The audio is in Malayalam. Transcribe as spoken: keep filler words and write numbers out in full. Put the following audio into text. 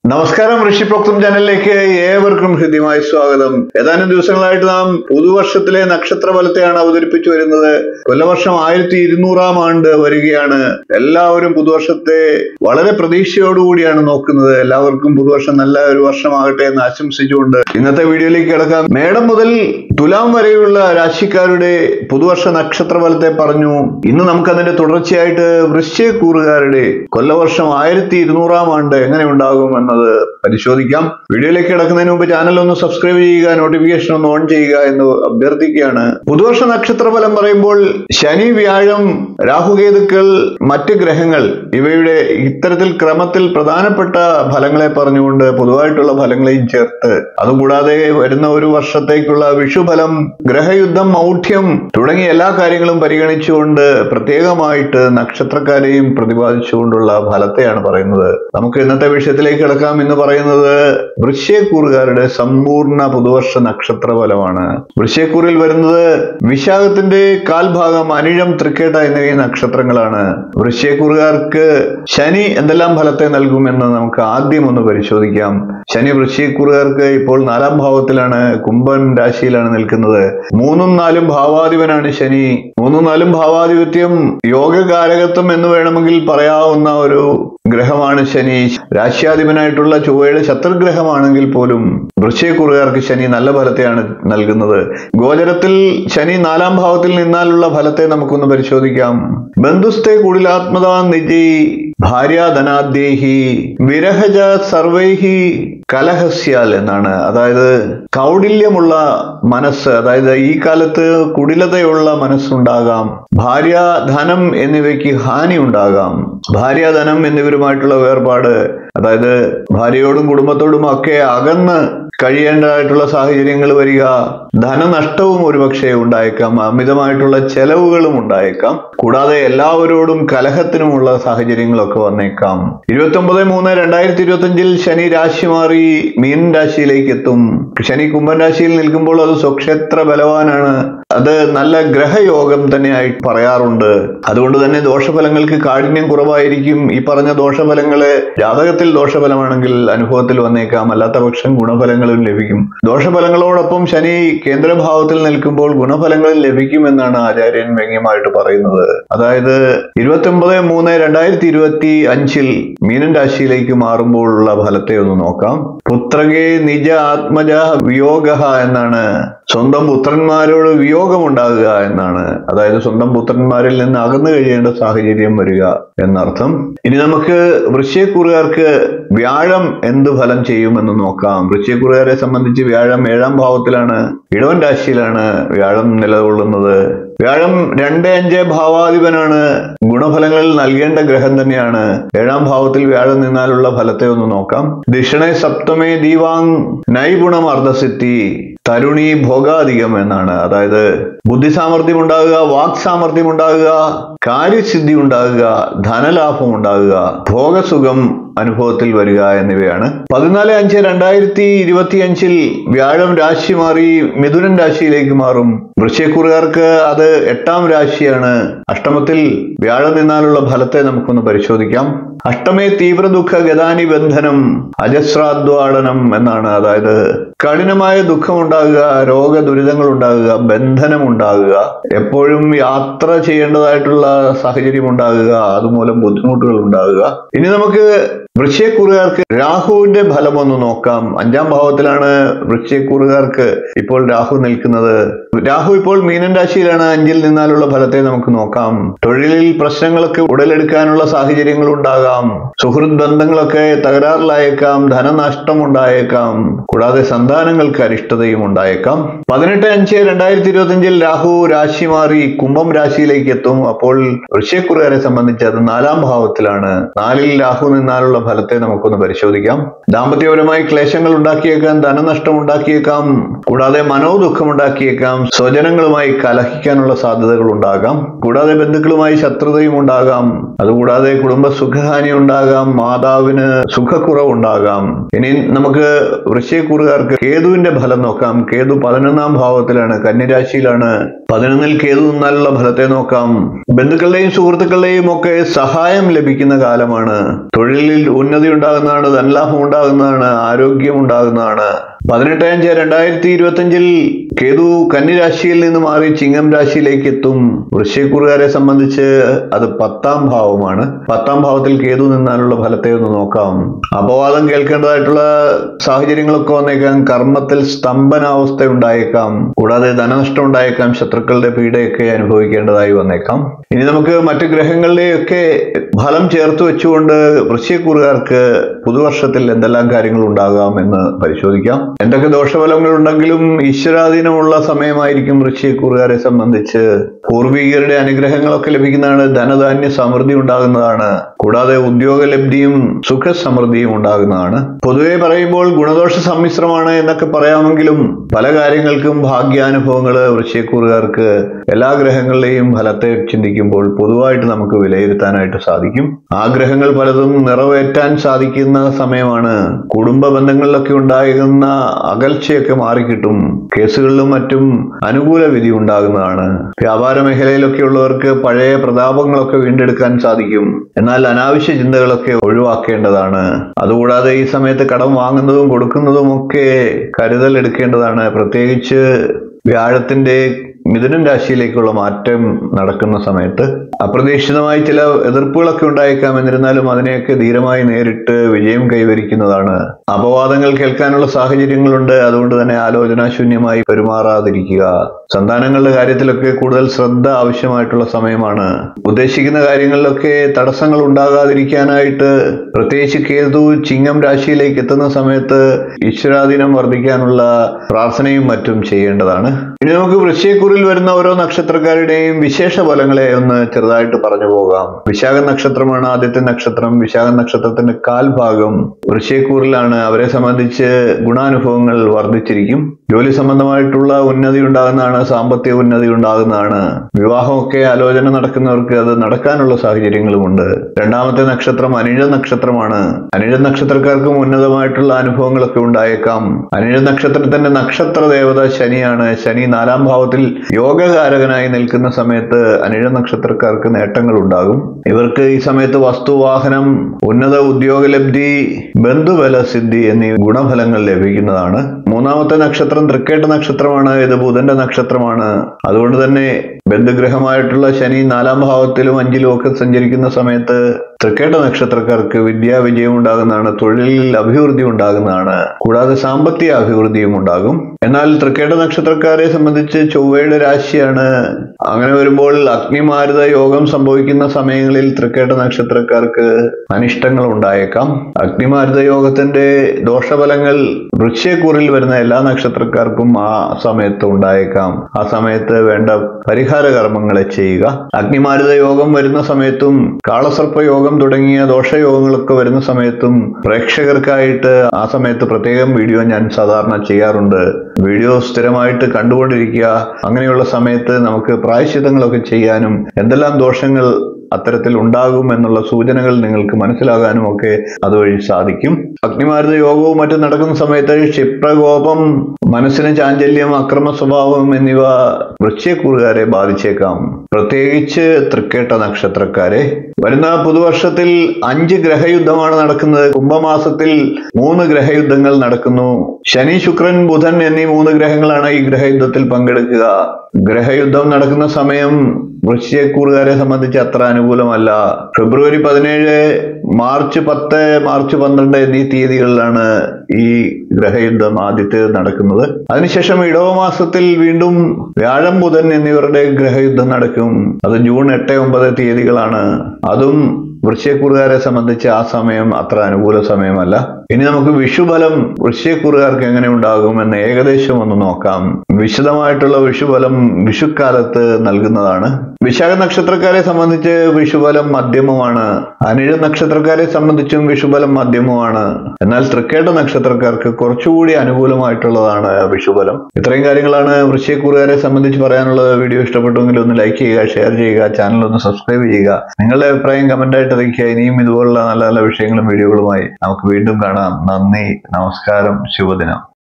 നമസ്കാരം, ഋഷിപ്രോക്തം ചാനലിലേക്ക് ഏവർക്കും ഹൃദ്യമായി സ്വാഗതം. ഏതാനും ദിവസങ്ങളായിട്ട് നാം പുതുവർഷത്തിലെ നക്ഷത്രഫലത്തെയാണ് അവതരിപ്പിച്ചു വരുന്നത്. കൊല്ലവർഷം ആയിരത്തി ഇരുന്നൂറാം ആണ്ട് വരികയാണ്. എല്ലാവരും പുതുവർഷത്തെ വളരെ പ്രതീക്ഷയോടുകൂടിയാണ് നോക്കുന്നത്. എല്ലാവർക്കും പുതുവർഷം നല്ല ഒരു വർഷമാകട്ടെ എന്ന് ആശംസിച്ചുകൊണ്ട് ഇന്നത്തെ വീഡിയോയിലേക്ക് കിടക്കാം. മേടം മുതൽ തുലാം വരെയുള്ള രാശിക്കാരുടെ പുതുവർഷ നക്ഷത്രഫലത്തെ പറഞ്ഞു. ഇന്ന് നമുക്ക് അതിന്റെ തുടർച്ചയായിട്ട് വൃശ്ചികക്കൂറുകാരുടെ കൊല്ലവർഷം ആയിരത്തി ഇരുന്നൂറാം ആണ്ട് എങ്ങനെ ഉണ്ടാകും എന്നത് പരിശോധിക്കാം. വീഡിയോയിലേക്ക് കിടക്കുന്നതിന് മുമ്പ് ചാനൽ ഒന്ന് സബ്സ്ക്രൈബ് ചെയ്യുക, നോട്ടിഫിക്കേഷൻ ഒന്ന് ഓൺ ചെയ്യുക എന്ന് അഭ്യർത്ഥിക്കുകയാണ്. പുതുവർഷ നക്ഷത്രഫലം പറയുമ്പോൾ ശനി, വ്യാഴം, രാഹുകേതുക്കൾ, മറ്റ് ഗ്രഹങ്ങൾ ഇവയുടെ ഇത്തരത്തിൽ ക്രമത്തിൽ പ്രധാനപ്പെട്ട ഫലങ്ങളെ പറഞ്ഞുകൊണ്ട് പൊതുവായിട്ടുള്ള ഫലങ്ങളെയും ചേർത്ത്, അതുകൂടാതെ വരുന്ന ഒരു വർഷത്തേക്കുള്ള വിഷുഫലം, ഗ്രഹയുദ്ധം, മൗഢ്യം തുടങ്ങിയ എല്ലാ കാര്യങ്ങളും പരിഗണിച്ചുകൊണ്ട് പ്രത്യേകമായിട്ട് നക്ഷത്രക്കാരെയും പ്രതിപാദിച്ചുകൊണ്ടുള്ള ഫലത്തെയാണ് പറയുന്നത്. നമുക്ക് ഇന്നത്തെ വിഷയത്തിലേക്ക് കിടക്കാം. ഇന്ന് പറയുന്നത് വൃശ്ചികക്കൂറുകാരുടെ സമ്പൂർണ്ണ പുതുവർഷ നക്ഷത്ര ഫലമാണ്. വൃശ്ചികക്കൂറിൽ വരുന്നത് വിശാഖത്തിന്റെ കാൽഭാഗം, അനിഴം, തൃക്കേട്ട എന്നിവ നക്ഷത്രങ്ങളാണ്. വൃശ്ചികക്കൂറുകാർക്ക് ശനി എന്തെല്ലാം ഫലത്തെ നൽകുമെന്ന് നമുക്ക് ആദ്യം ഒന്ന് പരിശോധിക്കാം. ശനി വൃശ്ചികക്കൂറുകാർക്ക് ഇപ്പോൾ നാലാം ഭാവത്തിലാണ്, കുംഭൻ രാശിയിലാണ് നിൽക്കുന്നത്. മൂന്നും നാലും ഭാവാധിപനാണ് ശനി. മൂന്നും നാലും ഭാവാധിപത്യം യോഗകാരകത്വം എന്ന് വേണമെങ്കിൽ പറയാവുന്ന ഒരു ഗ്രഹമാണ് ശനി. രാശ്യാധിപനായിട്ടുള്ള ചൊവ്വയുടെ ശത്രുഗ്രഹമാണെങ്കിൽ പോലും വൃശ്ചികക്കൂറുകാർക്ക് ശനി നല്ല ഫലത്തെയാണ് നൽകുന്നത്. ഗോചരത്തിൽ ശനി നാലാം ഭാവത്തിൽ നിന്നാലുള്ള ഫലത്തെ നമുക്കൊന്ന് പരിശോധിക്കാം. ബന്ധുസ്ഥേ കുടിലാത്മതാ നിജി ഭാര്യാധനാദ്യേഹി വിരഹജ സർവൈഹി കലഹസ്യാൽ എന്നാണ്. അതായത് കൗടില്യമുള്ള മനസ്സ്, അതായത് ഈ കാലത്ത് കുടിലതയുള്ള മനസ്സുണ്ടാകാം. ഭാര്യ, ധനം എന്നിവയ്ക്ക് ഹാനി ഉണ്ടാകാം. ഭാര്യാധനം എന്നിവരുമായിട്ടുള്ള വേർപാട്, അതായത് ഭാര്യയോടും കുടുംബത്തോടും ഒക്കെ അകന്ന് കഴിയേണ്ടതായിട്ടുള്ള സാഹചര്യങ്ങൾ വരിക, ധനനഷ്ടവും ഒരുപക്ഷെ ഉണ്ടായേക്കാം, അമിതമായിട്ടുള്ള ചെലവുകളും ഉണ്ടായേക്കാം, കൂടാതെ എല്ലാവരോടും കലഹത്തിനുമുള്ള സാഹചര്യങ്ങളൊക്കെ വന്നേക്കാം. ഇരുപത്തി ഒമ്പത് മൂന്ന് രണ്ടായിരത്തി ഇരുപത്തി അഞ്ചിൽ ശനി രാശി മാറി മീൻ രാശിയിലേക്ക് എത്തും. ശനി കുംഭൻ രാശിയിൽ നിൽക്കുമ്പോൾ അത് സ്വക്ഷേത്ര ബലവാനാണ്. അത് നല്ല ഗ്രഹയോഗം തന്നെയായി പറയാറുണ്ട്. അതുകൊണ്ട് തന്നെ ദോഷഫലങ്ങൾക്ക് കാഠിന്യം കുറവായിരിക്കും. ഈ പറഞ്ഞ ദോഷഫലങ്ങള് ജാതകത്തിൽ ദോഷഫലമാണെങ്കിൽ അനുഭവത്തിൽ വന്നേക്കാം, അല്ലാത്ത പക്ഷം ഗുണഫലങ്ങളും ലഭിക്കും. ദോഷഫലങ്ങളോടൊപ്പം ശനി കേന്ദ്രഭാവത്തിൽ നിൽക്കുമ്പോൾ ഗുണഫലങ്ങൾ ലഭിക്കുമെന്നാണ് ആചാര്യൻ വ്യംഗ്യമായിട്ട് പറയുന്നത്. അതായത് ഇരുപത്തി ഒമ്പത് മൂന്ന് രണ്ടായിരത്തി ഇരുപത്തി അഞ്ചിൽ മീനൻ രാശിയിലേക്ക് മാറുമ്പോഴുള്ള ഫലത്തെ ഒന്ന് നോക്കാം. പുത്രകേ നിജ ആത്മജ വിയോഗ എന്നാണ്. സ്വന്തം പുത്രന്മാരോട് വിയോഗമുണ്ടാകുക എന്നാണ്. അതായത് സ്വന്തം പുത്രന്മാരിൽ നിന്ന് അകന്നു കഴിയേണ്ട സാഹചര്യം വരിക എന്നർത്ഥം. ഇനി നമുക്ക് വൃശ്ചികക്കൂറുകാർക്ക് വ്യാഴം എന്ത് ഫലം ചെയ്യുമെന്ന് നോക്കാം. വൃശ്ചികക്കൂറുകാരെ സംബന്ധിച്ച് വ്യാഴം ഏഴാം ഭാവത്തിലാണ്, ഇടവൻ രാശിയിലാണ് വ്യാഴം നിലകൊള്ളുന്നത്. വ്യാഴം രണ്ട് അഞ്ച് ഭാവാധിപനാണ്. ഗുണഫലങ്ങൾ നൽകേണ്ട ഗ്രഹം തന്നെയാണ്. ഏഴാം ഭാവത്തിൽ വ്യാഴം നിന്നാലുള്ള ഫലത്തെ ഒന്ന് നോക്കാം. ദിഷണേ സപ്തമേ ദീവാങ് നൈഗുണം അർദ്ധസിദ്ധി തരുണി ഭോഗാധികം എന്നാണ്. അതായത് ബുദ്ധി സാമർഥ്യം ഉണ്ടാകുക, വാക് സാമർഥ്യം ഉണ്ടാകുക, കാര്യസിദ്ധി ഉണ്ടാകുക, ധനലാഭം ഉണ്ടാകുക, ഭോഗസുഖം അനുഭവത്തിൽ വരിക എന്നിവയാണ്. പതിനാല് അഞ്ച് രണ്ടായിരത്തി ഇരുപത്തി അഞ്ചിൽ വ്യാഴം രാശി മാറി മിഥുനൻ രാശിയിലേക്ക് മാറും. വൃശ്ചികക്കൂറുകാർക്ക് അത് എട്ടാം രാശിയാണ്. അഷ്ടമത്തിൽ വ്യാഴം നിന്നാലുള്ള ഫലത്തെ നമുക്കൊന്ന് പരിശോധിക്കാം. അഷ്ടമേ തീവ്ര ദുഃഖ ഗതാനി ബന്ധനം അജസ്രാദ്വാടനം എന്നാണ്. അതായത് കഠിനമായ ദുഃഖമുണ്ടാകുക, രോഗ ദുരിതങ്ങൾ ഉണ്ടാകുക, ബന്ധനം ഉണ്ടാകുക, എപ്പോഴും യാത്ര ചെയ്യേണ്ടതായിട്ടുള്ള സാഹചര്യം ഉണ്ടാകുക, അതുമൂലം ബുദ്ധിമുട്ടുകൾ ഉണ്ടാകുക. ഇനി നമുക്ക് വൃശ്ചികക്കൂറുകാർക്ക് രാഹുവിന്റെ ഫലം ഒന്ന് നോക്കാം. അഞ്ചാം ഭാവത്തിലാണ് വൃശ്ചികക്കൂറുകാർക്ക് ഇപ്പോൾ രാഹു നിൽക്കുന്നത്. രാഹു ഇപ്പോൾ മീനൻ രാശിയിലാണ്. അഞ്ചിൽ നിന്നാലുള്ള ഫലത്തെ നമുക്ക് നോക്കാം. തൊഴിലിൽ പ്രശ്നങ്ങളൊക്കെ ഉടലെടുക്കാനുള്ള സാഹചര്യങ്ങൾ ഉണ്ടാകാം. സുഹൃത്ത് ബന്ധങ്ങളൊക്കെ തകരാറിലായേക്കാം, ധനനഷ്ടം ഉണ്ടായേക്കാം, കൂടാതെ സന്താനങ്ങൾക്ക് അരിഷ്ടതയും ഉണ്ടായേക്കാം. പതിനെട്ട് അഞ്ച് രണ്ടായിരത്തി ഇരുപത്തി അഞ്ചിൽ രാഹു രാശി മാറി കുംഭം രാശിയിലേക്ക് എത്തും. അപ്പോൾ വൃശ്ചികക്കൂറുകാരെ സംബന്ധിച്ച് അത് നാലാം ഭാവത്തിലാണ്. നാലിൽ രാഹു നിന്നാലുള്ള ഫലത്തെ നമുക്കൊന്ന് പരിശോധിക്കാം. ദാമ്പത്യപരമായി ക്ലേശങ്ങൾ ഉണ്ടാക്കിയേക്കാം, ധനനഷ്ടം ഉണ്ടാക്കിയേക്കാം, കൂടാതെ മനോദുഃഖം ഉണ്ടാക്കിയേക്കാം, സ്വജനങ്ങളുമായി കലഹിക്കാനുള്ള സാധ്യതകൾ ഉണ്ടാകാം, കൂടാതെ ബന്ധുക്കളുമായി ശത്രുതയും ഉണ്ടാകാം, അതുകൂടാതെ കുടുംബ സുഖഹാനി ഉണ്ടാകാം, മാതാവിന് സുഖക്കുറവുണ്ടാകാം. ഇനി നമുക്ക് വൃശ്ചികക്കൂറുകാർക്ക് കേതുവിന്റെ ഫലം നോക്കാം. കേതു പതിനൊന്നാം ഭാവത്തിലാണ്, കന്യരാശിയിലാണ്. പതിനൊന്നിൽ കേതു നിന്നാലുള്ള ഫലത്തെ നോക്കാം. ബന്ധുക്കളുടെയും സുഹൃത്തുക്കളുടെയും ഒക്കെ സഹായം ലഭിക്കുന്ന കാലമാണ്. തൊഴിലിൽ ഉന്നതി ഉണ്ടാകുന്നതാണ്, ധനലാഭം ഉണ്ടാകുന്നതാണ്, ആരോഗ്യം ഉണ്ടാകുന്നതാണ്. പതിനെട്ട് അഞ്ച് രണ്ടായിരത്തി ഇരുപത്തി അഞ്ചിൽ കേതു കന്നിരാശിയിൽ നിന്ന് മാറി ചിങ്ങം രാശിയിലേക്ക് എത്തും. വൃശ്ചികക്കൂറുകാരെ സംബന്ധിച്ച് അത് പത്താം ഭാവമാണ്. പത്താം ഭാവത്തിൽ കേതു നിന്നാലുള്ള ഫലത്തെ ഒന്ന് നോക്കാം. അപവാദം കേൾക്കേണ്ടതായിട്ടുള്ള സാഹചര്യങ്ങളൊക്കെ വന്നേക്കാം. കർമ്മത്തിൽ സ്തംഭനാവസ്ഥ ഉണ്ടായേക്കാം. കൂടാതെ ധനനഷ്ടം ഉണ്ടായേക്കാം. ശത്രുക്കളുടെ പീഡയൊക്കെ അനുഭവിക്കേണ്ടതായി വന്നേക്കാം. ഇനി നമുക്ക് മറ്റു ഗ്രഹങ്ങളുടെയൊക്കെ ഫലം ചേർത്ത് വെച്ചുകൊണ്ട് വൃശ്ചികക്കൂറുകാർക്ക് പുതുവർഷത്തിൽ എന്തെല്ലാം കാര്യങ്ങൾ ഉണ്ടാകാം എന്ന് പരിശോധിക്കാം. എന്തൊക്കെ ദോഷഫലങ്ങൾ ഉണ്ടെങ്കിലും ഈശ്വരാധീനമുള്ള സമയമായിരിക്കും വൃശ്ചികക്കൂറുകാരെ സംബന്ധിച്ച്. പൂർവികരുടെ അനുഗ്രഹങ്ങളൊക്കെ ലഭിക്കുന്നതാണ്. ധനധാന്യ സമൃദ്ധി ഉണ്ടാകുന്നതാണ്. കൂടാതെ ഉദ്യോഗലബ്ധിയും സുഖസമൃദ്ധിയും ഉണ്ടാകുന്നതാണ്. പൊതുവെ പറയുമ്പോൾ ഗുണദോഷ സമ്മിശ്രമാണ് എന്നൊക്കെ പറയാമെങ്കിലും പല കാര്യങ്ങൾക്കും ഭാഗ്യാനുഭവങ്ങള് വൃശ്ചികക്കൂറുകാർക്ക് എല്ലാ ഗ്രഹങ്ങളുടെയും ഫലത്തെ ചിന്തിക്കുമ്പോൾ പൊതുവായിട്ട് നമുക്ക് വിലയിരുത്താനായിട്ട് സാധിക്കും. ആ ഗ്രഹങ്ങൾ പലതും നിറവേറ്റാൻ സാധിക്കുന്ന സമയമാണ്. കുടുംബ ബന്ധങ്ങളിലൊക്കെ ഉണ്ടാകുന്ന അകൽച്ചയൊക്കെ മാറിക്കിട്ടും. കേസുകളിലും മറ്റും അനുകൂല വിധി ഉണ്ടാകുന്നതാണ്. വ്യാപാര മേഖലയിലൊക്കെ ഉള്ളവർക്ക് പഴയ പ്രതാപങ്ങളൊക്കെ വീണ്ടെടുക്കാൻ സാധിക്കും. എന്നാൽ അനാവശ്യ ചിന്തകളൊക്കെ ഒഴിവാക്കേണ്ടതാണ്. അതുകൂടാതെ ഈ സമയത്ത് കടം വാങ്ങുന്നതും കൊടുക്കുന്നതും ഒക്കെ കരുതൽ എടുക്കേണ്ടതാണ്. പ്രത്യേകിച്ച് വ്യാഴത്തിന്റെ മിഥുനം രാശിയിലേക്കുള്ള മാറ്റം നടക്കുന്ന സമയത്ത് അപ്രതീക്ഷിതമായി ചില എതിർപ്പുകളൊക്കെ ഉണ്ടായേക്കാം. എന്നിരുന്നാലും അതിനെയൊക്കെ ധീരമായി നേരിട്ട് വിജയം കൈവരിക്കുന്നതാണ്. അപവാദങ്ങൾ കേൾക്കാനുള്ള സാഹചര്യങ്ങളുണ്ട്. അതുകൊണ്ട് തന്നെ ആലോചനാശൂന്യമായി പെരുമാറാതിരിക്കുക. സന്താനങ്ങളുടെ കാര്യത്തിലൊക്കെ കൂടുതൽ ശ്രദ്ധ ആവശ്യമായിട്ടുള്ള സമയമാണ്. ഉദ്ദേശിക്കുന്ന കാര്യങ്ങളിലൊക്കെ തടസ്സങ്ങൾ ഉണ്ടാകാതിരിക്കാനായിട്ട് പ്രത്യേകിച്ച് കേതു ചിങ്ങം രാശിയിലേക്ക് എത്തുന്ന സമയത്ത് ഈശ്വരാധീനം വർദ്ധിക്കാനുള്ള പ്രാർത്ഥനയും മറ്റും ചെയ്യേണ്ടതാണ്. ഇനി നമുക്ക് വൃശ്ചികക്കൂറിൽ വരുന്ന ഓരോ നക്ഷത്രക്കാരുടെയും വിശേഷ ഫലങ്ങളെ ഒന്ന് ചെറുതായിട്ട് പറഞ്ഞു പോകാം. വിശാഖ നക്ഷത്രമാണ് ആദ്യത്തെ നക്ഷത്രം. വിശാഖ നക്ഷത്രത്തിന്റെ കാൽഭാഗം വൃശ്ചികക്കൂറിലാണ്. അവരെ സംബന്ധിച്ച് ഗുണാനുഭവങ്ങൾ വർദ്ധിച്ചിരിക്കും. ജോലി സംബന്ധമായിട്ടുള്ള ഉന്നതി ഉണ്ടാകുന്നതാണ്. സാമ്പത്തിക ഉന്നതി ഉണ്ടാകുന്നതാണ്. വിവാഹമൊക്കെ ആലോചന നടക്കുന്നവർക്ക് അത് നടക്കാനുള്ള സാഹചര്യങ്ങളുമുണ്ട്. രണ്ടാമത്തെ നക്ഷത്രം അനിഴ നക്ഷത്രമാണ്. അനിഴ നക്ഷത്രക്കാർക്കും ഉന്നതമായിട്ടുള്ള അനുഭവങ്ങളൊക്കെ ഉണ്ടായേക്കാം. അനിഴ നക്ഷത്രത്തിന്റെ നക്ഷത്ര ദേവത ശനിയാണ്. ശനി നാലാം ഭാവത്തിൽ യോഗകാരകനായി നിൽക്കുന്ന സമയത്ത് അനിഴ നക്ഷത്രക്കാർക്ക് നേട്ടങ്ങൾ ഉണ്ടാകും. ഇവർക്ക് ഈ സമയത്ത് വസ്തുവാഹനം, ഉന്നത ഉദ്യോഗലബ്ധി, ബന്ധുബല സിദ്ധി എന്നീ ഗുണഫലങ്ങൾ ലഭിക്കുന്നതാണ്. മൂന്നാമത്തെ നക്ഷത്രം തൃക്കേട്ട നക്ഷത്രമാണ്. ഇത് ബുധന്റെ നക്ഷത്രമാണ്. അതുകൊണ്ട് തന്നെ ബന്ധുഗ്രഹമായിട്ടുള്ള ശനി നാലാം ഭാവത്തിലും അഞ്ചിലും ഒക്കെ സഞ്ചരിക്കുന്ന സമയത്ത് തൃക്കേട്ട നക്ഷത്രക്കാർക്ക് വിദ്യാ വിജയം ഉണ്ടാകുന്നതാണ്. തൊഴിലിൽ അഭിവൃദ്ധി ഉണ്ടാകുന്നതാണ്. കൂടാതെ സാമ്പത്തിക അഭിവൃദ്ധിയും ഉണ്ടാകും. എന്നാൽ തൃക്കേട്ട നക്ഷത്രക്കാരെ സംബന്ധിച്ച് ചൊവ്വയുടെ രാശിയാണ്. അങ്ങനെ വരുമ്പോൾ അഗ്നിമാരുത യോഗം സംഭവിക്കുന്ന സമയങ്ങളിൽ തൃക്കേട്ട നക്ഷത്രക്കാർക്ക് അനിഷ്ടങ്ങൾ ഉണ്ടായേക്കാം. അഗ്നിമാരുത യോഗത്തിന്റെ ദോഷഫലങ്ങൾ വൃശ്ചികക്കൂറിൽ വരുന്ന എല്ലാ നക്ഷത്രക്കാർക്കും ആ സമയത്ത് ഉണ്ടായേക്കാം. ആ സമയത്ത് വേണ്ട പരിഹാര കർമ്മങ്ങളെ ചെയ്യുക. അഗ്നിമാരുത യോഗം വരുന്ന സമയത്തും കാളസർപ്പ യോഗം തുടങ്ങിയ ദോഷയോഗങ്ങളൊക്കെ വരുന്ന സമയത്തും പ്രേക്ഷകർക്കായിട്ട് ആ സമയത്ത് പ്രത്യേകം വീഡിയോ ഞാൻ സാധാരണ ചെയ്യാറുണ്ട്. വീഡിയോ സ്ഥിരമായിട്ട് കണ്ടുകൊണ്ടിരിക്കുക. അങ്ങനെയുള്ള സമയത്ത് നമുക്ക് പ്രായശ്ചിത്തങ്ങളൊക്കെ ചെയ്യാനും എന്തെല്ലാം ദോഷങ്ങൾ അത്തരത്തിൽ ഉണ്ടാകും എന്നുള്ള സൂചനകൾ നിങ്ങൾക്ക് മനസ്സിലാകാനും ഒക്കെ അതുവഴി സാധിക്കും. അഗ്നിമാരുത യോഗവും മറ്റും നടക്കുന്ന സമയത്ത് ക്ഷിപ്രകോപം, മനസ്സിന് ചാഞ്ചല്യം, അക്രമ സ്വഭാവം എന്നിവ വൃശ്ചികക്കൂറുകാരെ ബാധിച്ചേക്കാം. പ്രത്യേകിച്ച് തൃക്കേട്ട നക്ഷത്രക്കാരെ. വരുന്ന പുതുവർഷത്തിൽ അഞ്ച് ഗ്രഹയുദ്ധമാണ് നടക്കുന്നത്. കുംഭമാസത്തിൽ മൂന്ന് ഗ്രഹയുദ്ധങ്ങൾ നടക്കുന്നു. ശനി, ശുക്രൻ, ബുധൻ എന്നീ മൂന്ന് ഗ്രഹങ്ങളാണ് ഈ ഗ്രഹയുദ്ധത്തിൽ പങ്കെടുക്കുക. ഗ്രഹയുദ്ധം നടക്കുന്ന സമയം വൃശ്ചികക്കൂറുകാരെ സംബന്ധിച്ച് അത്ര അനുകൂലമല്ല. ഫെബ്രുവരി പതിനേഴ്, മാർച്ച് പത്ത്, മാർച്ച് പന്ത്രണ്ട് എന്നീ തീയതികളിലാണ് ഈ ഗ്രഹയുദ്ധം ആദ്യത്തെ നടക്കുന്നത്. അതിനുശേഷം ഇടവമാസത്തിൽ വീണ്ടും വ്യാഴം, ബുധൻ എന്നിവരുടെ ഗ്രഹയുദ്ധം നടക്കും. അത് ജൂൺ എട്ട് ഒമ്പത് തീയതികളാണ്. അതും വൃശ്ചികക്കൂറുകാരെ സംബന്ധിച്ച് ആ സമയം അത്ര അനുകൂല സമയമല്ല. ഇനി നമുക്ക് വിഷുഫലം വൃശ്ചികക്കൂറുകാർക്ക് എങ്ങനെ ഉണ്ടാകും എന്ന് ഏകദേശം ഒന്ന് നോക്കാം. വിശദമായിട്ടുള്ള വിഷുഫലം വിഷുക്കാലത്ത് നൽകുന്നതാണ്. വിശാഖ നക്ഷത്രക്കാരെ സംബന്ധിച്ച് വിഷുഫലം മധ്യമമാണ്. അനിഴ നക്ഷത്രക്കാരെ സംബന്ധിച്ചും വിഷുഫലം മധ്യമമാണ്. എന്നാൽ തൃക്കേട്ട നക്ഷത്രക്കാർക്ക് കുറച്ചുകൂടി അനുകൂലമായിട്ടുള്ളതാണ് വിഷുഫലം. ഇത്രയും കാര്യങ്ങളാണ് വൃശ്ചികക്കൂറുകാരെ സംബന്ധിച്ച് പറയാനുള്ളത്. വീഡിയോ ഇഷ്ടപ്പെട്ടുവെങ്കിൽ ഒന്ന് ലൈക്ക് ചെയ്യുക, ഷെയർ ചെയ്യുക, ചാനൽ ഒന്ന് സബ്സ്ക്രൈബ് ചെയ്യുക. നിങ്ങളുടെ അഭിപ്രായം കമന്റായിട്ട് അറിയിക്കുക. ഇനിയും ഇതുപോലുള്ള നല്ല നല്ല വിഷയങ്ങളും വീഡിയോകളുമായി നമുക്ക് വീണ്ടും കാണാം. നന്ദി, നമസ്കാരം, ശുഭദിനം.